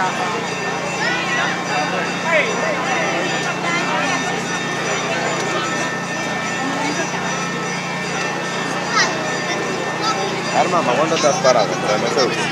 Mamma quando ti ha sparato? Te l'hai messo qui?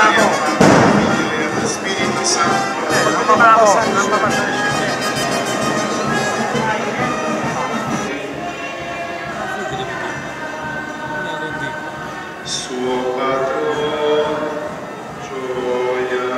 Spirito Santo. Suo patrono, gioia,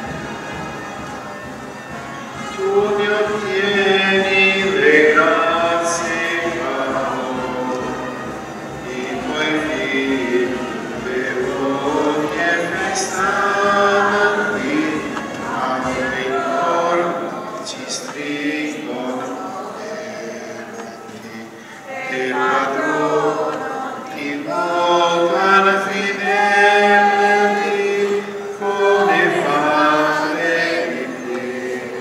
tu mi ottieni le grazie, caro, i tuoi figli, le voglie festanti, anche il cor ci stringono verdi, e padrone ti votano fideli come padre di te.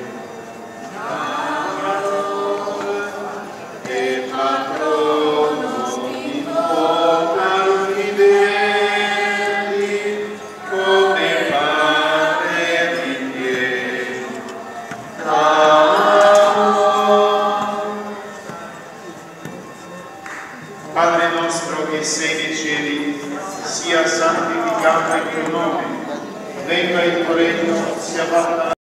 E patrono ti votano fideli come padre di te. Padre nostro che sei nei cieli, sia santificato il tuo nome, venga il tuo regno, sia fatta